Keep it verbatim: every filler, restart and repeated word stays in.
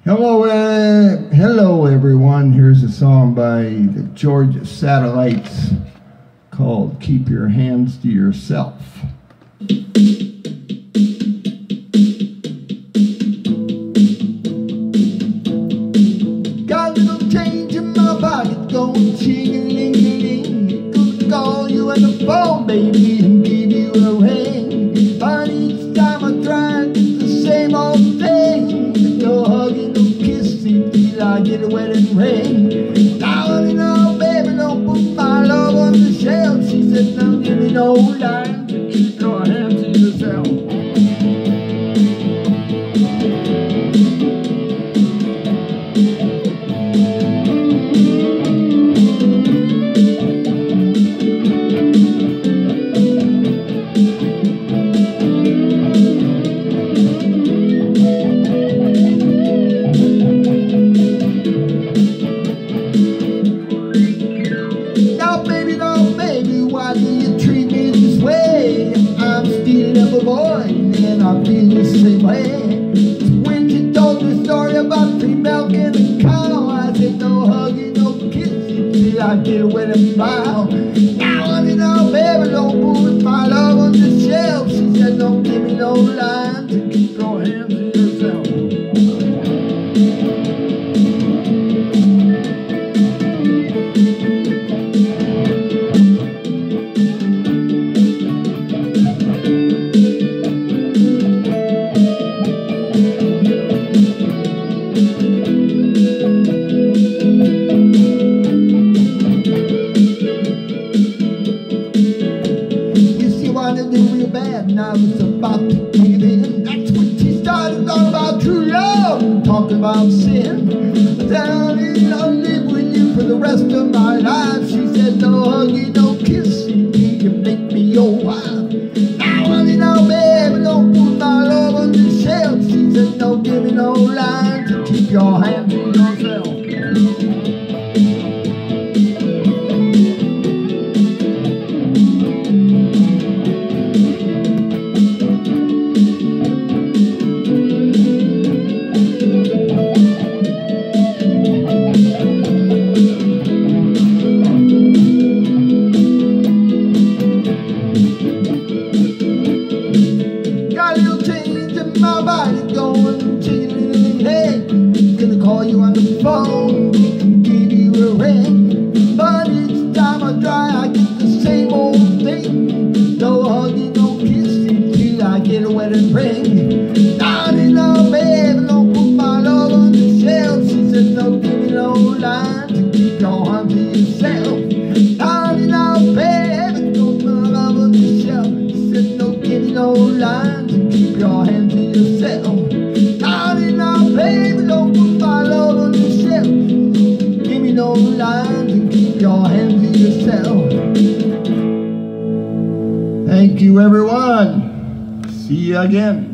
Hello, uh, hello everyone. Here's a song by the Georgia Satellites called "Keep Your Hands to Yourself." Got a little change in my pocket going ching-a-ling-a-ling. Gonna call you on the phone, baby, and give you a ring. But each time I try, it's the same old thing. No hugging, no kissing, till I get a wedding ring. Now you know, baby, don't put my love on the shelf. She said, don't give me no line to keep your hands to yourself. Why do you treat me this way? I'm still never born, and I feel the same way. When you told the story about free milk and a cow, I said no hugging, no kissing, till I get a wedding vow. Now you know, baby, don't put my love on the shelf. She said don't give me no lines and keep your hands to yourself. Wanted it real bad, and I was about to give in. That's when she started talking about true love and talking about sin. Down in I'll live with you for the rest of my life. She said no hugging, no kissing, till you make me your wife. Now you know, baby, don't put my love on the shelf. She said don't give me no line to keep your hands to yourself. My body going ching-a-ling-a-ling, hey. Gonna call you on the phone and give you a ring. But each time I try, I get the same old thing. No hugging, no kissing, till I get a wedding ring. Now you know, baby, don't put my love on the shelf. She said don't give me no line to keep your hands to yourself. Now you know, baby, don't put my love on the shelf. She said don't give me no line to keep your hands to yourself. Now you know, baby, don't put my love on the shelf. Give me no lines and keep your hands to yourself. Thank you, everyone. See you again.